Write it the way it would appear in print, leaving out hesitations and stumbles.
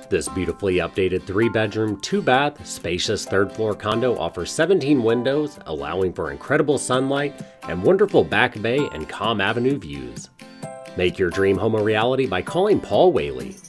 This beautifully updated 3-bedroom, 2-bath, spacious third-floor condo offers 17 windows, allowing for incredible sunlight and wonderful back bay and calm avenue views. Make your dream home a reality by calling Paul Whaley.